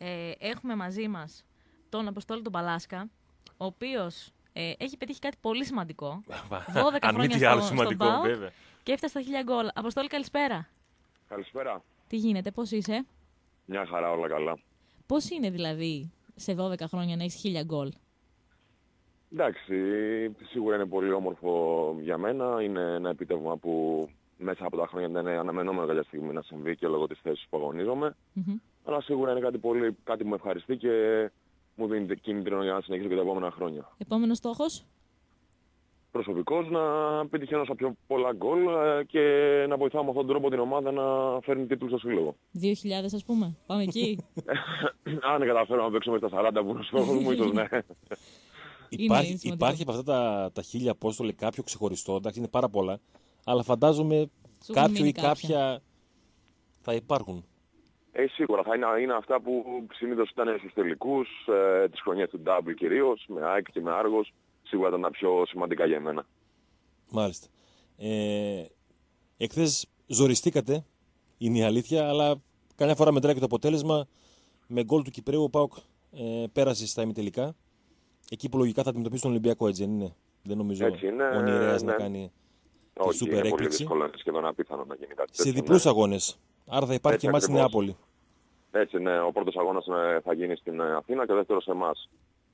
έχουμε μαζί μας τον Αποστόλη τον Παλάσκα, ο οποίος έχει πετύχει κάτι πολύ σημαντικό. 12 χρόνια στον ΠΑΟΚ και έφτασε στα 1000 γκολ. Αποστόλη, καλησπέρα. Καλησπέρα. Τι γίνεται, πώς είσαι? Μια χαρά, όλα καλά. Πώς είναι δηλαδή σε 12 χρόνια να έχεις 1000 γκολ? Εντάξει, σίγουρα είναι πολύ όμορφο για μένα. Είναι ένα επίτευγμα που μέσα από τα χρόνια δεν είναι αναμενόμενο κάποια στιγμή να συμβεί και λόγω της θέσης που αγωνίζομαι. Αλλά σίγουρα είναι κάτι που με ευχαριστεί και μου δίνει κίνητρο για να συνεχίσω και τα επόμενα χρόνια. Επόμενος στόχος? Προσωπικός, να πετυχαίνω στα πιο πολλά γκολ και να βοηθάω με αυτόν τον τρόπο την ομάδα να φέρνει τίτλους στο σύλλογο. 2000 ας πούμε, πάμε εκεί. Αν καταφέρω να παίξω μέσα στα 40 που είναι ο στόχος μου, ίσως ναι. Υπάρχει από αυτά τα 1000, Απόστολε, κάποιο ξεχωριστό? Εντάξει, είναι πάρα πολλά, αλλά φαντάζομαι κάποιο ή κάποια θα υπάρχουν. Σίγουρα θα είναι αυτά που συνήθως ήταν στους τελικούς, τις χρονιές του Double κυρίως, με ΑΕΚ και με Άργος. Σίγουρα ήταν τα πιο σημαντικά για μένα. Μάλιστα. Εχθές ζοριστήκατε, είναι η αλήθεια, αλλά καμιά φορά μετράει και το αποτέλεσμα. Με γκολ του Κυπρέου ο ΠΑΟΚ πέρασε στα ημιτελικά. Εκεί που λογικά θα αντιμετωπίσει τον Ολυμπιακό, έτσι δεν είναι? Δεν νομίζω ο Νιρέας να κάνει τη σούπερ έκπληξη. Είναι πολύ δύσκολο, είναι σχεδόν απίθανο να γίνει κάτι τέτοιο. Σε διπλούς αγώνες. Άρα θα υπάρχει και μάτς στην Νεάπολη. Έτσι, ναι. Ο πρώτος αγώνας θα γίνει στην Αθήνα και ο δεύτερος σε εμάς.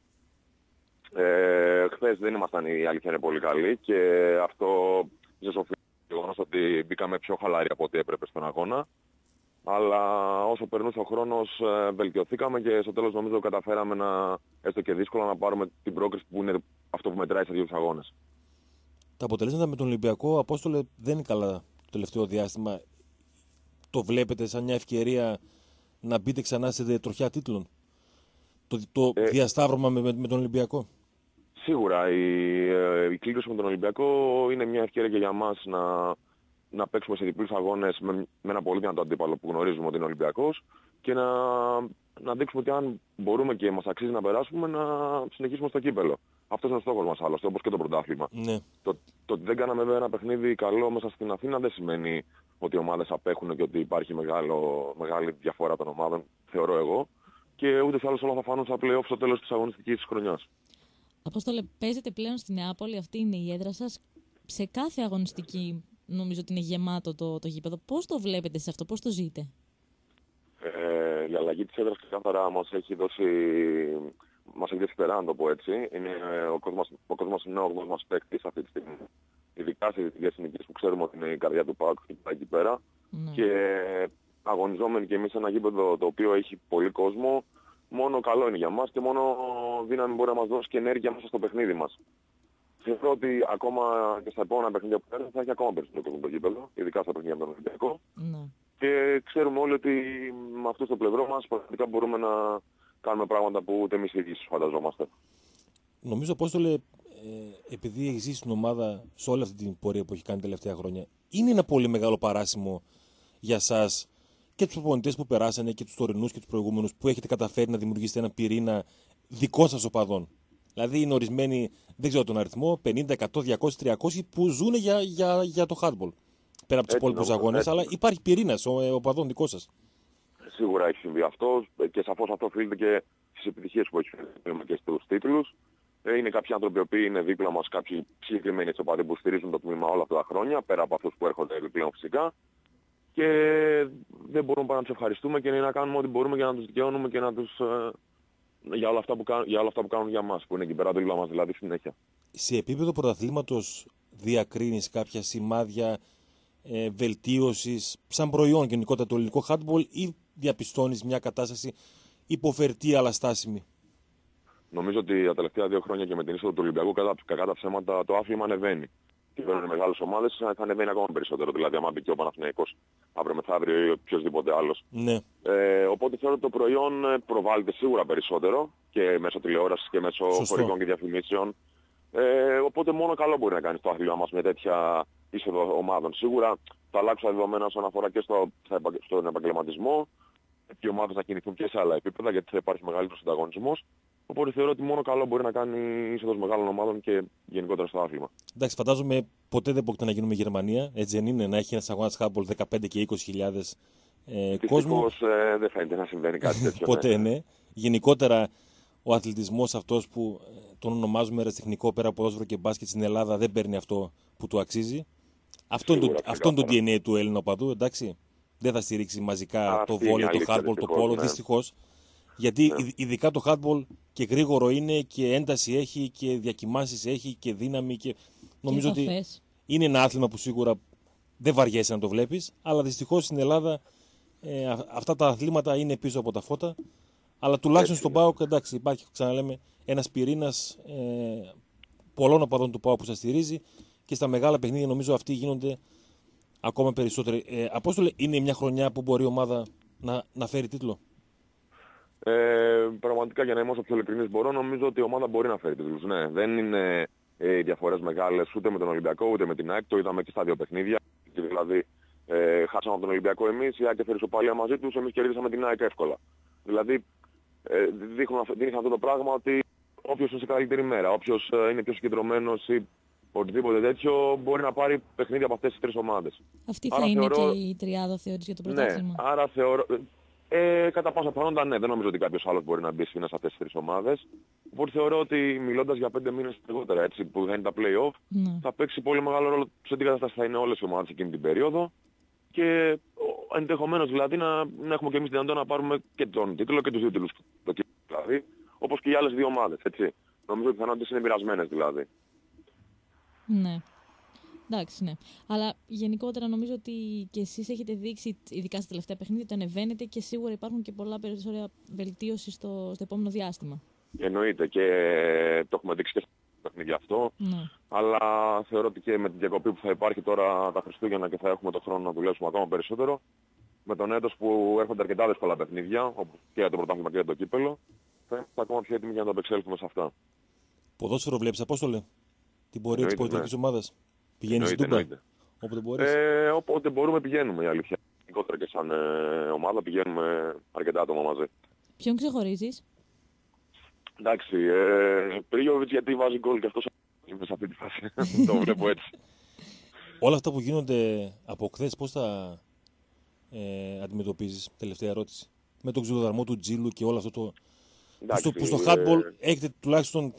Χθες δεν ήμασταν, η αλήθεια είναι πολύ καλή και αυτό ίσως οφείλει στο γεγονός ότι μπήκαμε πιο χαλαροί από ό,τι έπρεπε στον αγώνα. Αλλά όσο περνούσε ο χρόνος βελτιωθήκαμε και στο τέλος νομίζω καταφέραμε έστω και δύσκολα να πάρουμε την πρόκριση που είναι αυτό που μετράει σε 2 αγώνες. Τα αποτελέσματα με τον Ολυμπιακό, Απόστολε, δεν είναι καλά το τελευταίο διάστημα. Το βλέπετε σαν μια ευκαιρία να μπείτε ξανά σε τροχιά τίτλων? Το διασταύρωμα με τον Ολυμπιακό. Σίγουρα η κλήρωση με τον Ολυμπιακό είναι μια ευκαιρία και για μας να παίξουμε σε διπλούς αγώνες με ένα πολύ δυνατό αντίπαλο που γνωρίζουμε ότι είναι Ολυμπιακός και να δείξουμε ότι αν μπορούμε και μας αξίζει να περάσουμε, να συνεχίσουμε στο κύπελλο. Αυτός είναι ο στόχος μας άλλωστε, όπως και το πρωτάθλημα. Ναι. Το ότι δεν κάναμε βέβαια ένα παιχνίδι καλό μέσα στην Αθήνα δεν σημαίνει ότι οι ομάδες απέχουν και ότι υπάρχει μεγάλη διαφορά των ομάδων, θεωρώ εγώ. Και ούτε άλλως όλα θα φανούν στα play-off στο τέλος της αγωνιστικής χρονιάς. Απόστολε, παίζετε πλέον στη Νεάπολη, αυτή είναι η έδρα σας. Σε κάθε αγωνιστική νομίζω ότι είναι γεμάτο το γήπεδο. Πώς το βλέπετε σε αυτό, πώς το ζείτε? Η αλλαγή της έδρας ξεκάθαρα μας έχει δώσει πέρα, να το πω έτσι. Ο κόσμος είναι ο 8ος μας παίκτης αυτή τη στιγμή. Ειδικά σε δυτικές συνοικίες που ξέρουμε ότι είναι η καρδιά του ΠΑΟΚ εκεί πέρα. Ναι. Και αγωνιζόμενοι και εμείς σε ένα γήπεδο το οποίο έχει πολύ κόσμο, μόνο καλό είναι για μας και μόνο δύναμη μπορεί να μας δώσει και ενέργεια μέσα στο παιχνίδι μας. Θεωρώ ότι ακόμα και στα επόμενα παιχνίδια που έρθουν θα έχει ακόμα περισσότερο κόσμο το γήπεδο, ειδικά στα παιχνίδια με τον Ολυμπιακό. Ναι. Και ξέρουμε όλοι ότι με αυτό στο πλευρό μας πραγματικά μπορούμε να κάνουμε πράγματα που ούτε εμείς οι ίδιοι φανταζόμαστε. Νομίζω, Απόστολε, επειδή έχει ζήσει την ομάδα σε όλη αυτή την πορεία που έχει κάνει τα τελευταία χρόνια, είναι ένα πολύ μεγάλο παράσημο για σας και τους προπονητές που περάσανε και τους τωρινούς και τους προηγούμενους που έχετε καταφέρει να δημιουργήσετε ένα πυρήνα δικών σας οπαδών. Δηλαδή είναι ορισμένοι, δεν ξέρω τον αριθμό, 50, 100, 200, 300 που ζουν για το handball. Πέρα από τους υπόλοιπους αγώνες, αλλά υπάρχει πυρήνας οπαδών δικό σας. Σίγουρα έχει συμβεί αυτό και σαφώς αυτό οφείλεται και στις επιτυχίες που έχει φέρει και στους τίτλους. Είναι κάποιοι άνθρωποι που είναι δίπλα μας, κάποιοι συγκεκριμένοι οπαδοί που στηρίζουν το τμήμα όλα αυτά τα χρόνια, πέρα από αυτούς που έρχονται επιπλέον φυσικά. Και δεν μπορούμε παρά να τους ευχαριστούμε και να κάνουμε ό,τι μπορούμε για να τους δικαιώνουμε και να τους, για όλα αυτά που κάνουν για μας, που είναι εκεί πέρα δίπλα μας δηλαδή συνέχεια. Σε επίπεδο πρωταθλήματος διακρίνεις κάποια σημάδια βελτίωσης σαν προϊόν γενικότερα το ελληνικό handball ή διαπιστώνεις μια κατάσταση υποφερτή αλλά στάσιμη? Νομίζω ότι τα τελευταία 2 χρόνια και με την είσοδο του Ολυμπιακού, κακά τα ψέματα, το άθλημα ανεβαίνει. Και παίρνουν μεγάλες ομάδες, θα ανεβαίνει ακόμα περισσότερο. Δηλαδή, άμα μπει και ο Παναθηναϊκός αύριο μεθαύριο ή οποιοδήποτε άλλος. Ναι. Οπότε θεωρώ ότι το προϊόν προβάλλεται σίγουρα περισσότερο και μέσω τηλεόρασης και μέσω χωρικών και διαφημίσεων. Οπότε μόνο καλό μπορεί να κάνει το άθλημα μας με τέτοια είσοδο ομάδων. Σίγουρα θα αλλάξουν τα δεδομένα όσον αφορά και στον επαγγελματισμό. Οι ομάδες θα κινηθούν και σε άλλα επίπεδα γιατί θα υπάρχει μεγαλύτερος ανταγωνισμός. Οπότε θεωρώ ότι μόνο καλό μπορεί να κάνει η είσοδος μεγάλων ομάδων και γενικότερα στο άθλημα. Εντάξει, φαντάζομαι ποτέ δεν πρόκειται να γίνουμε Γερμανία. Έτσι δεν είναι? Να έχει ένας αγώνας handball 15 και 20.000 Δυστυχώς δεν φαίνεται να συμβαίνει κάτι τέτοιο. Ποτέ, ναι. Γενικότερα ο αθλητισμός αυτός που τον ονομάζουμε ερασιτεχνικό πέρα από ποδόσφαιρο και μπάσκετ στην Ελλάδα δεν παίρνει αυτό που του αξίζει. Αυτό είναι το DNA του Έλληνα οπαδού, εντάξει. Δεν θα στηρίξει μαζικά το βόλεϊ, το handball, το πόλο, δυστυχώς. Γιατί ειδικά το handball και γρήγορο είναι και ένταση έχει και διακυμάνσεις έχει και δύναμη. Και νομίζω ότι είναι ένα άθλημα που σίγουρα δεν βαριέσαι να το βλέπεις, αλλά δυστυχώς στην Ελλάδα αυτά τα αθλήματα είναι πίσω από τα φώτα. Αλλά τουλάχιστον στον ΠΑΟΚ, εντάξει, υπάρχει, ξαναλέμε, ένας πυρήνας πολλών οπαδών του ΠΑΟΚ που σας στηρίζει και στα μεγάλα παιχνίδια νομίζω αυτοί γίνονται ακόμα περισσότεροι. Απόστολε, είναι μια χρονιά που μπορεί η ομάδα να φέρει τίτλο? Πραγματικά, για να είμαι όσο πιο ειλικρινής μπορώ, νομίζω ότι η ομάδα μπορεί να φέρει τίτλους. Ναι, δεν είναι οι διαφορές μεγάλες ούτε με τον Ολυμπιακό ούτε με την ΑΕΚ. Το είδαμε και στα δύο παιχνίδια. Δηλαδή, χάσαμε από τον Ολυμπιακό εμείς, η ΑΕΚ έφερε ισοπαλία μαζί τους, εμείς κερδίσαμε την ΑΕΚ εύκολα. Δηλαδή, δείχνει αυτό το πράγμα ότι όποιος είναι σε καλύτερη μέρα, όποιος είναι πιο συγκεντρωμένος ή οτιδήποτε τέτοιο, μπορεί να πάρει παιχνίδια από αυτές τις τρεις ομάδες. Αυτή θα είναι και η τριάδα, θεωρείς, για το πρωτάθλημα? Ναι, άρα θεωρώ... κατά πάσα πιθανότητα ναι, δεν νομίζω ότι κάποιος άλλος μπορεί να μπει σε αυτές τις τρεις ομάδες. Οπότε θεωρώ ότι μιλώντας για 5 μήνες αργότερα, έτσι, που θα είναι τα play-off, θα παίξει πολύ μεγάλο ρόλο σε τι κατάσταση θα είναι όλες οι ομάδες εκείνη την περίοδο. Και ενδεχομένως δηλαδή να έχουμε και εμείς δυνατόν να πάρουμε και τον τίτλο και τους δύο τίτλους. Δηλαδή, όπως και οι άλλες δύο ομάδες, έτσι. Νομίζω ότι οι πιθανότητες είναι μοιρασμένες δηλαδή. Ναι. Εντάξει, ναι. Αλλά γενικότερα νομίζω ότι και εσείς έχετε δείξει, ειδικά στα τελευταία παιχνίδια, ότι ανεβαίνετε και σίγουρα υπάρχουν και πολλά περισσότερα βελτίωση στο επόμενο διάστημα. Εννοείται και το έχουμε δείξει και στα παιχνίδια αυτό. Ναι. Αλλά θεωρώ ότι και με την διακοπή που θα υπάρχει τώρα τα Χριστούγεννα και θα έχουμε τον χρόνο να δουλέψουμε ακόμα περισσότερο, με τον έτος που έρχονται αρκετά δύσκολα παιχνίδια, όπως και για το πρωτάθλημα και για το κύπελλο, θα είμαστε ακόμα πιο έτοιμοι για να το απεξέλθουμε σε αυτά. Ποδόσφαιρο βλέπεις, Απόστολε, την πορεία της πολιτικής ομάδας? Πηγαίνεις στην Τούμπα, όποτε μπορείς? Όποτε μπορούμε πηγαίνουμε, η αλήθεια. Γενικότερα και σαν ομάδα πηγαίνουμε αρκετά άτομα μαζί. Ποιον ξεχωρίζεις? Εντάξει, Πρίγιοβιτς γιατί βάζει γκολ και αυτός είμαι σε αυτή τη φάση. Το βλέπω έτσι. Όλα αυτά που γίνονται από χθες, πώς τα αντιμετωπίζεις? Τελευταία ερώτηση. Με τον ξυλοδαρμό του Τζίλου και όλο αυτό το... Εντάξει, που στο handball έχετε τουλάχιστον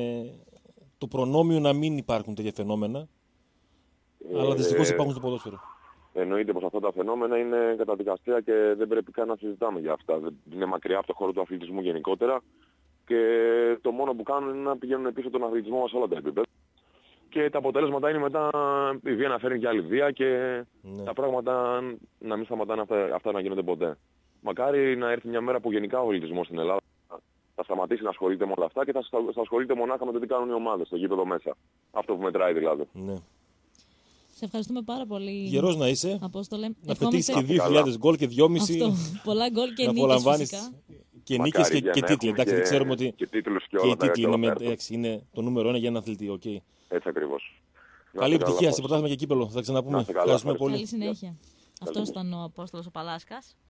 το προνόμιο να μην υπάρχουν τέτοια φαινόμενα, αλλά δυστυχώς υπάρχουν στο ποδόσφαιρο. Εννοείται πως αυτά τα φαινόμενα είναι καταδικαστέα και δεν πρέπει καν να συζητάμε για αυτά. Είναι μακριά από το χώρο του αθλητισμού γενικότερα και το μόνο που κάνουν είναι να πηγαίνουν πίσω τον αθλητισμό μας σε όλα τα επίπεδα. Και τα αποτέλεσματα είναι μετά η βία να φέρνει και άλλη βία και τα πράγματα να μην σταματάνε αυτά να γίνονται ποτέ. Μακάρι να έρθει μια μέρα που γενικά ο αθλητισμός στην Ελλάδα θα σταματήσει να ασχολείται με όλα αυτά και θα ασχολείται μονάχα με το τι κάνουν οι ομάδες στο γήπεδο μέσα. Αυτό που μετράει δηλαδή. Ναι. Σε ευχαριστούμε πάρα πολύ. Γερός να είσαι. Απόστολε. Να πετύχεις και 2.000 γκολ και 2.500. Αυτό. Πολλά γκολ και νίκες φυσικά. Και νίκες και τίτλοι. Εντάξει, ξέρουμε ότι και οι τίτλοι είναι το νούμερο 1 για έναν αθλητή. Okay. Έτσι ακριβώς. Καλή επιτυχία σε πρωτάθλημα και κύπελλο. Θα ξαναπούμε. Ευχαριστούμε πολύ. Καλή συνέχεια. Αυτός ήταν ο Απόστολος ο Παλάσκας.